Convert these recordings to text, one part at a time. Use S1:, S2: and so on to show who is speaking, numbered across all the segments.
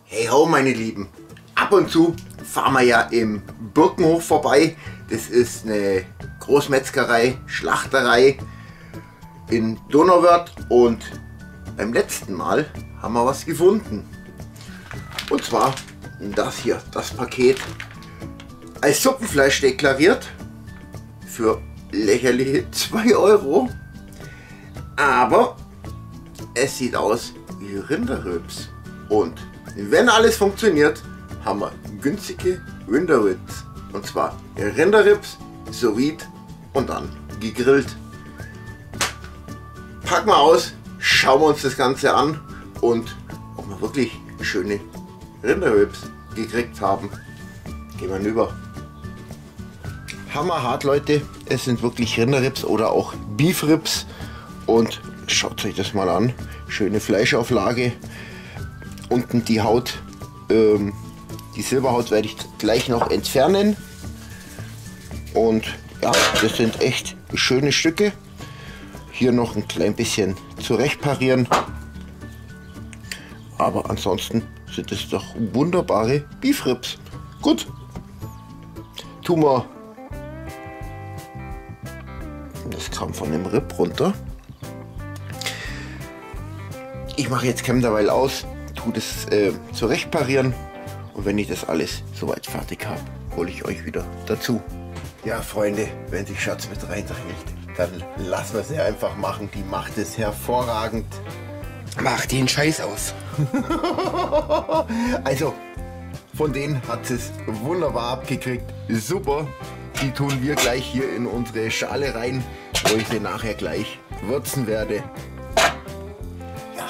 S1: Hey ho meine Lieben, ab und zu fahren wir ja im Birkenhof vorbei. Das ist eine Großmetzgerei, Schlachterei in Donauwörth und beim letzten Mal haben wir was gefunden. Und zwar das hier, das Paket als Suppenfleisch deklariert für lächerliche 2 €. Aber es sieht aus wie Rinderrübs. Und wenn alles funktioniert, haben wir günstige Rinderrübs. Und zwar Rinderrübs, sous vide und dann gegrillt. Packen wir aus, schauen wir uns das Ganze an und ob wir wirklich schöne Rinderrübs gekriegt haben. Gehen wir rüber. Hammerhart, Leute. Es sind wirklich Rinderrübs oder auch Beefribs. Und schaut euch das mal an. Schöne Fleischauflage. Unten die Haut, die Silberhaut werde ich gleich noch entfernen. Und ja, das sind echt schöne Stücke. Hier noch ein klein bisschen zurecht parieren. Aber ansonsten sind es doch wunderbare Beefribs. Gut. Tun wir das kam von dem Rib runter. Ich mache jetzt Cam derweil aus, tue das zurecht parieren und wenn ich das alles soweit fertig habe, hole ich euch wieder dazu. Ja Freunde, wenn sich Schatz mit reindreht, dann lassen wir sie einfach machen. Die macht es hervorragend.
S2: Mach den Scheiß aus.
S1: Also, von denen hat es wunderbar abgekriegt. Super. Die tun wir gleich hier in unsere Schale rein, wo ich sie nachher gleich würzen werde. Ja.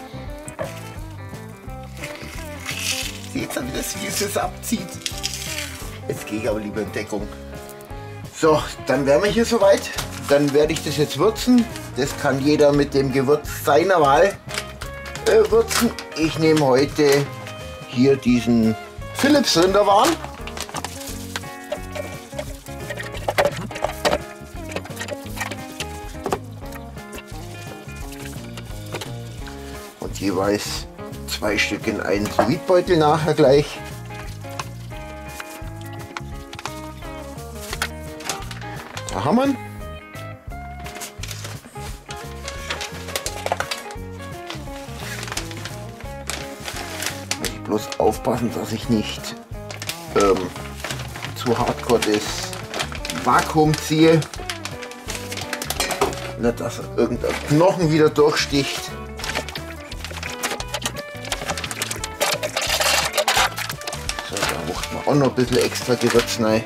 S1: Seht ihr, wie es abzieht? Jetzt gehe ich aber lieber in Deckung. So, dann wären wir hier soweit. Dann werde ich das jetzt würzen. Das kann jeder mit dem Gewürz seiner Wahl würzen. Ich nehme heute hier diesen Philips Rinderwahn. Und jeweils 2 Stück in einen Sous-Vide-Beutel nachher gleich. Da haben wir ihn. Bloß aufpassen, dass ich nicht zu hardcore das Vakuum ziehe. Nicht, dass irgendein Knochen wieder durchsticht. So, da macht man auch noch ein bisschen extra Gewürz rein.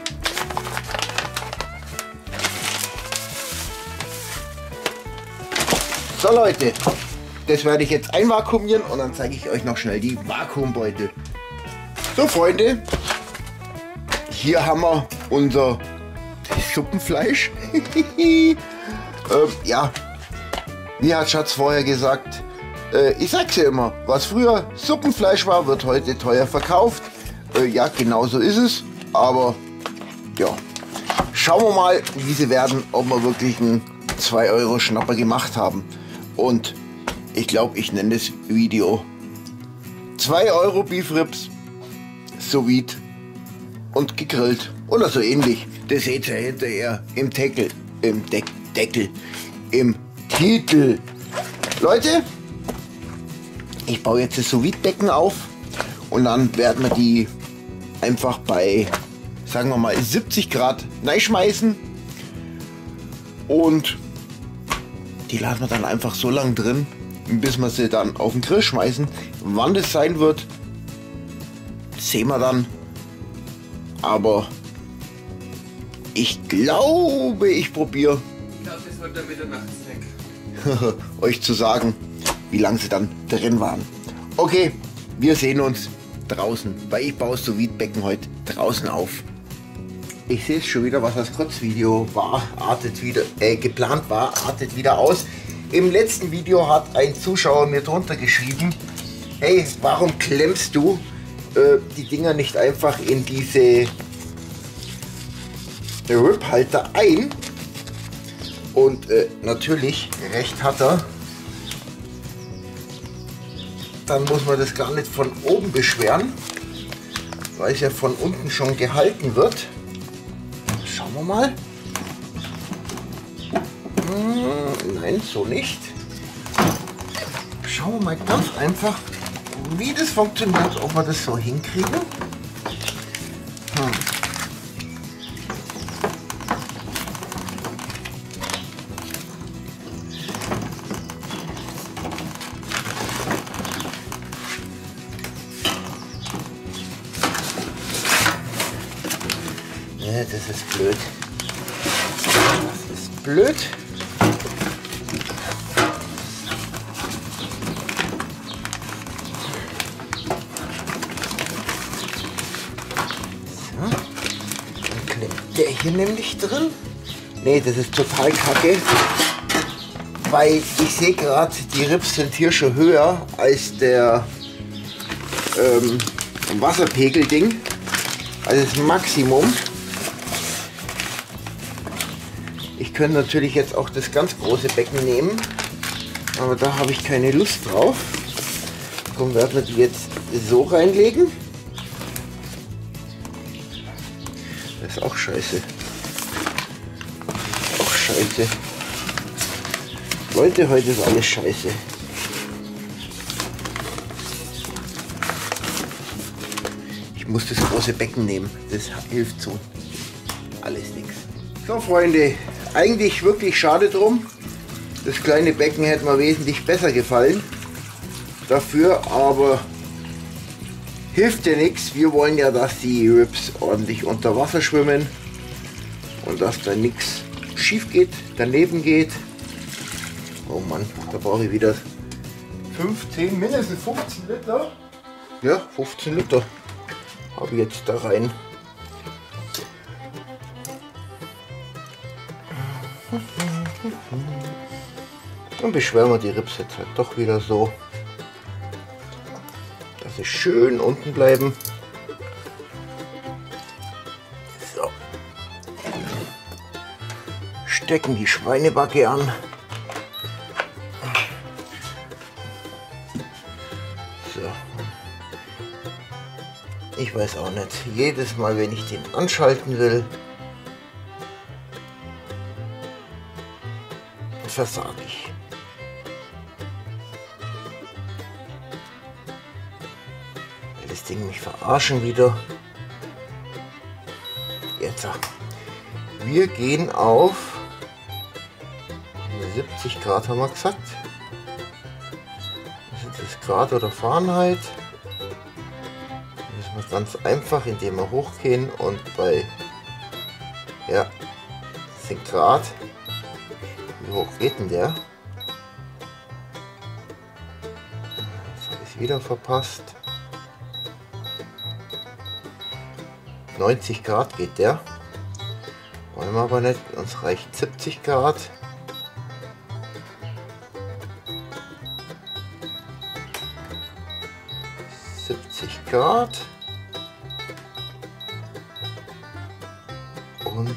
S1: So Leute, das werde ich jetzt einvakuumieren und dann zeige ich euch noch schnell die Vakuumbeutel. So Freunde, hier haben wir unser Suppenfleisch. Ja, wie hat Schatz vorher gesagt, ich sag's ja immer, was früher Suppenfleisch war, wird heute teuer verkauft. Ja, genau so ist es, aber ja, schauen wir mal, wie sie werden, ob wir wirklich einen 2 € Schnapper gemacht haben. Und ich glaube, ich nenne das Video 2 € Beefribs, sous vide und gegrillt oder so ähnlich. Das seht ihr hinterher im Deckel, im Titel. Leute, ich baue jetzt das sous vide Becken auf und dann werden wir die einfach bei, sagen wir mal, 70 Grad reinschmeißen und die lassen wir dann einfach so lang drin, bis wir sie dann auf den Grill schmeißen. Wann das sein wird, sehen wir dann. Aber ich glaube, ich probiere.
S2: Ich glaube, das wird der Mitternachtssnack.
S1: Euch zu sagen, wie lange sie dann drin waren. Okay, wir sehen uns draußen, weil ich baue das Sous-Vide-Becken heute draußen auf. Ich sehe es schon wieder, was das Kurzvideo war, geplant war, artet wieder aus. Im letzten Video hat ein Zuschauer mir drunter geschrieben, hey, warum klemmst du die Dinger nicht einfach in diese Rip-Halter ein? Und natürlich, recht hat er. dann muss man das gar nicht von oben beschweren, weil es ja von unten schon gehalten wird. Schauen wir mal. Nein, so nicht. Schauen wir mal ganz einfach, wie das funktioniert, ob wir das so hinkriegen. Ja, das ist blöd. Das ist blöd. Der hier nämlich drin. Ne, das ist total kacke, weil ich sehe gerade, die Rips sind hier schon höher als der Wasserpegel-Ding, also das Maximum. Ich könnte natürlich jetzt auch das ganz große Becken nehmen, aber da habe ich keine Lust drauf. Darum werden wir die jetzt so reinlegen. Das ist auch scheiße. Auch scheiße. Leute, heute ist alles scheiße. Ich muss das große Becken nehmen. Das hilft so. Alles nichts. So Freunde, eigentlich wirklich schade drum. Das kleine Becken hätte mir wesentlich besser gefallen. Dafür aber hilft ja nichts. Wir wollen ja, dass die Rips ordentlich unter Wasser schwimmen und dass da nichts schief geht, daneben geht. Oh Mann, da brauche ich wieder 15, mindestens 15 Liter. Ja, 15 Liter habe ich jetzt da rein. Dann beschweren wir die Rips jetzt halt doch wieder so, dass sie schön unten bleiben. So. Stecken die Schweinebacke an. So. Ich weiß auch nicht, jedes Mal, wenn ich den anschalten will, versage ich. Das Ding mich verarschen wieder. Jetzt. Wir gehen auf 70 Grad, haben wir gesagt. Das ist Grad oder Fahrenheit. Das ist ganz einfach, indem wir hochgehen und bei 10 Grad. Wie hoch geht denn der? Jetzt habe ich es wieder verpasst. 90 Grad geht der. Wollen wir aber nicht, uns reicht 70 Grad. Grad und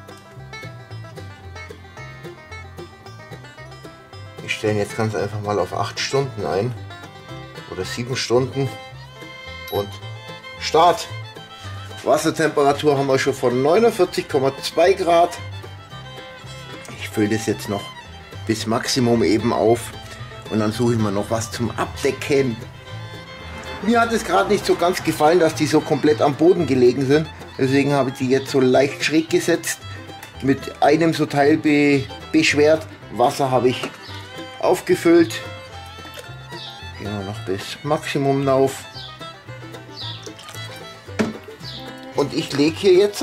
S1: wir stellen jetzt ganz einfach mal auf 8 Stunden ein oder 7 Stunden und Start. Wassertemperatur haben wir schon von 49,2 Grad. Ich fülle das jetzt noch bis Maximum eben auf und dann suche ich mir noch was zum Abdecken. Mir hat es gerade nicht so ganz gefallen, dass die so komplett am Boden gelegen sind. Deswegen habe ich die jetzt so leicht schräg gesetzt. Mit einem so Teil beschwert. Wasser habe ich aufgefüllt. Gehen wir noch bis Maximum rauf. Und ich lege hier jetzt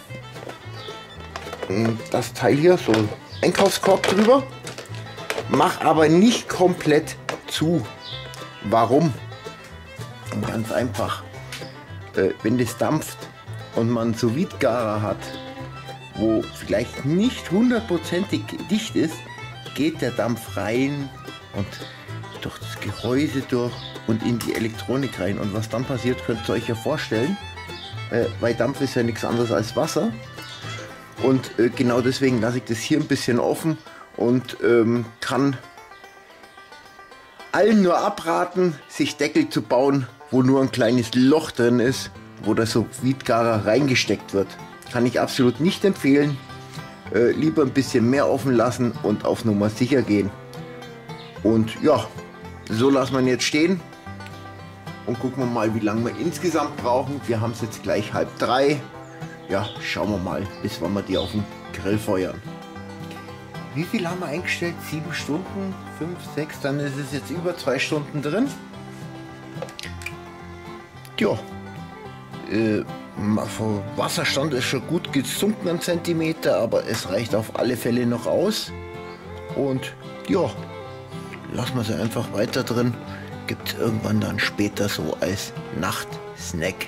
S1: das Teil hier, so einen Einkaufskorb drüber. Mach aber nicht komplett zu. Warum? Ganz einfach, wenn das dampft und man so Sous-Vide-Garer hat, wo vielleicht nicht hundertprozentig dicht ist, geht der Dampf rein und durch das Gehäuse durch und in die Elektronik rein. Und was dann passiert, könnt ihr euch ja vorstellen, weil Dampf ist ja nichts anderes als Wasser. Und genau deswegen lasse ich das hier ein bisschen offen und kann allen nur abraten, sich Deckel zu bauen, wo nur ein kleines Loch drin ist, wo der Sous-Vide-Garer reingesteckt wird. Kann ich absolut nicht empfehlen. Lieber ein bisschen mehr offen lassen und auf Nummer sicher gehen. Und ja, so lassen wir ihn jetzt stehen. Und gucken wir mal, wie lange wir insgesamt brauchen. Wir haben es jetzt gleich 2:30. Ja, schauen wir mal, bis wann wir die auf dem Grill feuern. Wie viel haben wir eingestellt? 7 Stunden? 5, 6? Dann ist es jetzt über 2 Stunden drin. Ja, Wasserstand ist schon gut gesunken, einen Zentimeter, aber es reicht auf alle Fälle noch aus. Und ja, lassen wir sie einfach weiter drin. Gibt es irgendwann dann später so als Nachtsnack.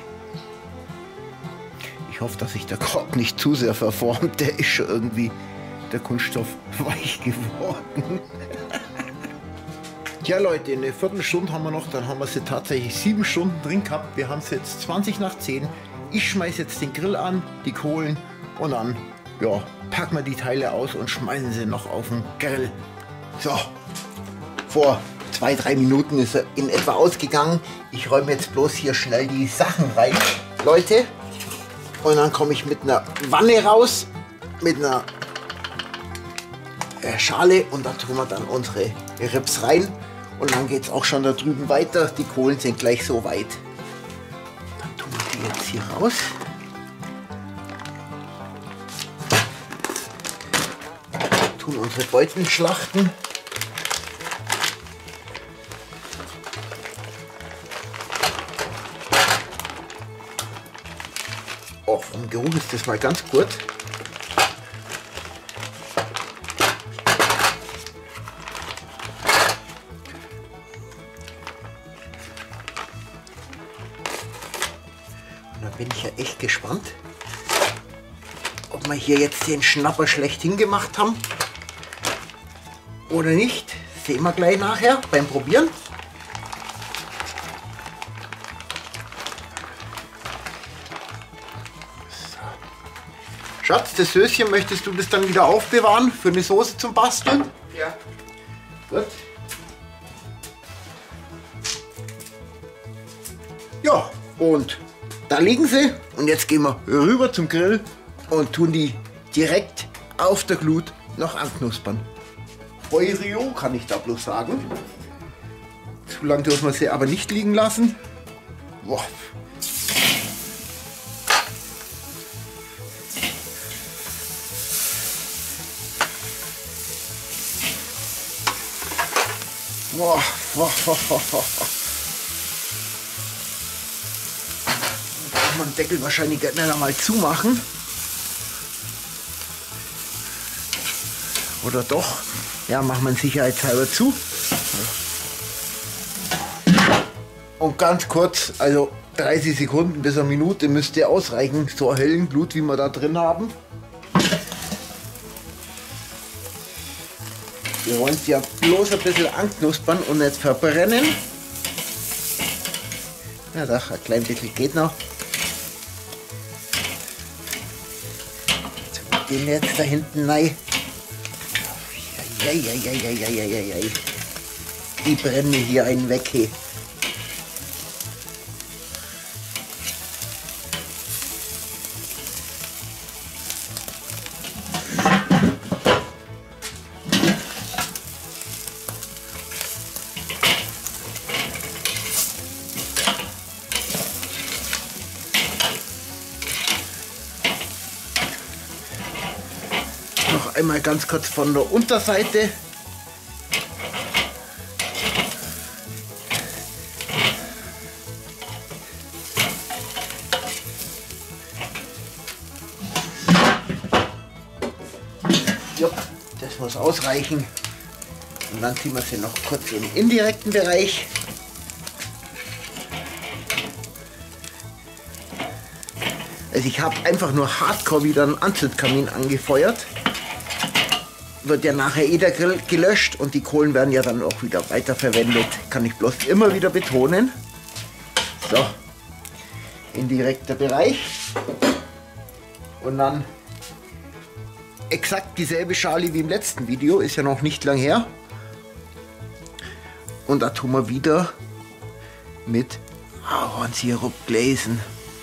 S1: Ich hoffe, dass sich der Korb nicht zu sehr verformt. Der ist schon irgendwie, der Kunststoff, weich geworden. Ja Leute, eine Viertelstunde haben wir noch, dann haben wir sie tatsächlich 7 Stunden drin gehabt. Wir haben es jetzt 20 nach 10. Ich schmeiße jetzt den Grill an, die Kohlen und dann ja, packen wir die Teile aus und schmeißen sie noch auf den Grill. So, vor 2-3 Minuten ist er in etwa ausgegangen. Ich räume jetzt bloß hier schnell die Sachen rein, Leute. Und dann komme ich mit einer Wanne raus, mit einer Schale und da tun wir dann unsere Rips rein. Und dann geht es auch schon da drüben weiter. Die Kohlen sind gleich so weit. Dann tun wir die jetzt hier raus. Tun unsere Beutel schlachten. Oh, vom Geruch ist das mal ganz gut. Und da bin ich ja echt gespannt, ob wir hier jetzt den Schnapper schlecht hingemacht haben oder nicht. Sehen wir gleich nachher beim Probieren. Schatz, das Höschen, möchtest du das dann wieder aufbewahren für eine Soße zum Basteln?
S2: Ja.
S1: Gut. Ja, und da liegen sie. Und jetzt gehen wir rüber zum Grill und tun die direkt auf der Glut noch anknuspern. Feurio kann ich da bloß sagen. Zu lange dürfen wir sie aber nicht liegen lassen. Boah. Boah, boah, boah, boah, boah. Da kann man den Deckel wahrscheinlich nicht einmal zumachen. Oder doch? Ja, machen wir ihn sicherheitshalber zu. Und ganz kurz, also 30 Sekunden bis eine Minute müsste ausreichen, so eine hellen Glut, wie wir da drin haben. Wir wollen es ja bloß ein bisschen anknuspern und nicht verbrennen. Ja, doch, ein klein bisschen geht noch. Den jetzt da hinten rein. Die brennen mir hier einen weg. Hey. Noch einmal ganz kurz von der Unterseite. Ja, das muss ausreichen. Und dann ziehen wir sie noch kurz im indirekten Bereich. Also ich habe einfach nur hardcore wieder einen Anzündkamin angefeuert. Wird ja nachher der Grill gelöscht und die Kohlen werden ja dann auch wieder weiterverwendet. Kann ich bloß immer wieder betonen. So, indirekter Bereich. Und dann exakt dieselbe Schale wie im letzten Video, ist ja noch nicht lang her. Und da tun wir wieder mit Ahornsirup gläsen.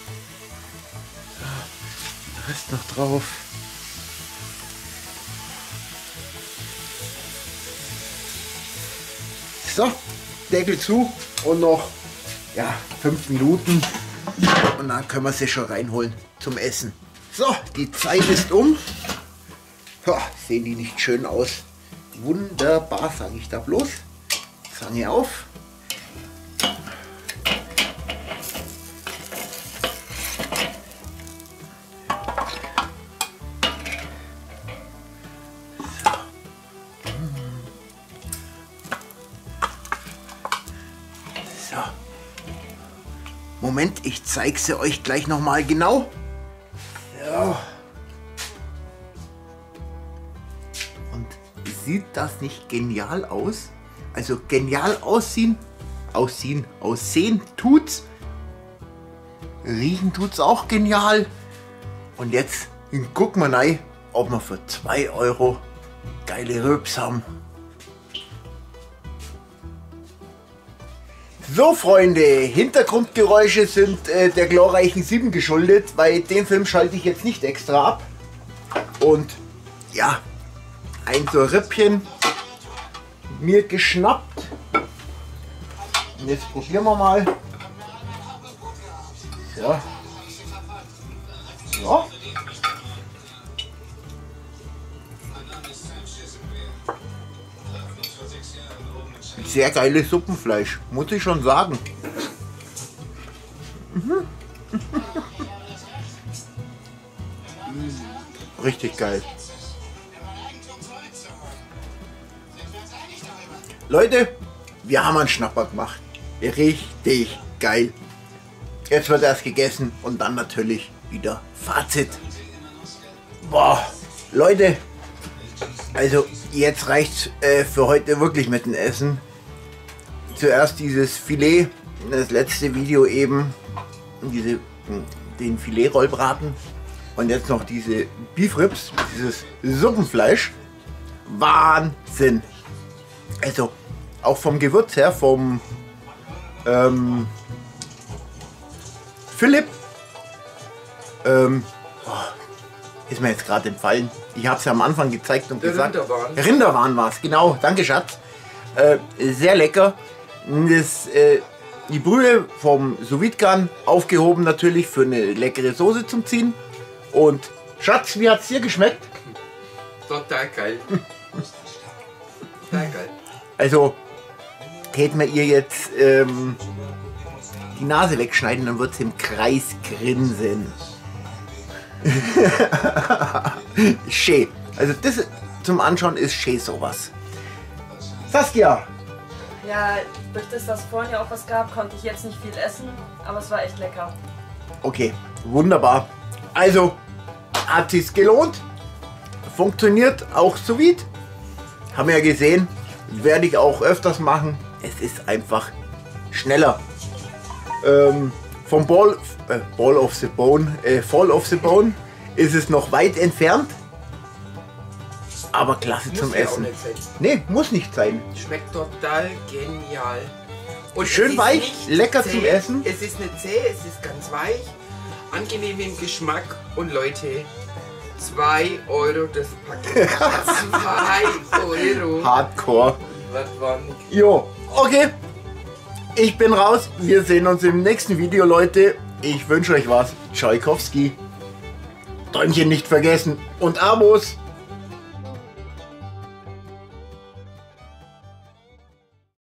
S1: Rest noch drauf. So, Deckel zu und noch 5 Minuten und dann können wir sie schon reinholen zum Essen. So, die Zeit ist um. Sehen die nicht schön aus? Wunderbar, sage ich da bloß. Zange auf. So. Moment, ich zeige sie euch gleich noch mal genau. So. Und sieht das nicht genial aus? Also genial aussehen tut's. Riechen tut's auch genial. Und jetzt gucken wir rein, ob wir für 2 Euro geile Röps haben. So Freunde, Hintergrundgeräusche sind der glorreichen 7 geschuldet, weil den Film schalte ich jetzt nicht extra ab. Und ja, ein so Rippchen mir geschnappt. Und jetzt probieren wir mal. So. So. Sehr geiles Suppenfleisch, muss ich schon sagen. Richtig geil. Leute, wir haben einen Schnapper gemacht. Richtig geil. Jetzt wird erst gegessen und dann natürlich wieder Fazit. Boah, Leute, also jetzt reicht's für heute wirklich mit dem Essen. Zuerst dieses Filet, das letzte Video eben, den Filet-Rollbraten und jetzt noch diese Beef Ribs, dieses Suppenfleisch. Wahnsinn! Also auch vom Gewürz her, vom Philipp, ist mir jetzt gerade entfallen. Ich habe es ja am Anfang gezeigt und gesagt. Rinderwahn war es, genau. Danke, Schatz. Sehr lecker. Die Brühe vom Sous-Vide-Garn aufgehoben natürlich für eine leckere Soße zum Ziehen. Und Schatz, wie hat es dir geschmeckt?
S2: Total geil. Total geil.
S1: Also, täten wir ihr jetzt die Nase wegschneiden, dann wird sie im Kreis grinsen. Schön. Also das zum Anschauen ist schön sowas. Saskia!
S3: Ja, durch das, dass vorhin ja auch was gab, konnte ich jetzt nicht viel essen, aber es war echt lecker.
S1: Okay, wunderbar. Also, hat sich's gelohnt. Funktioniert auch sous vide. Haben wir ja gesehen. Werde ich auch öfters machen. Es ist einfach schneller. Vom Fall of the Bone ist es noch weit entfernt. Aber klasse zum Essen. Nee, muss nicht sein.
S2: Schmeckt total genial. Und
S1: schön weich, lecker zum Essen.
S2: Es ist nicht zäh, es ist ganz weich, angenehm im Geschmack und Leute, 2 Euro das Paket. 2 Euro.
S1: Hardcore.
S2: Was war nicht?
S1: Jo, okay. Ich bin raus. Wir sehen uns im nächsten Video, Leute. Ich wünsche euch was. Tschaikowski. Däumchen nicht vergessen und Abos.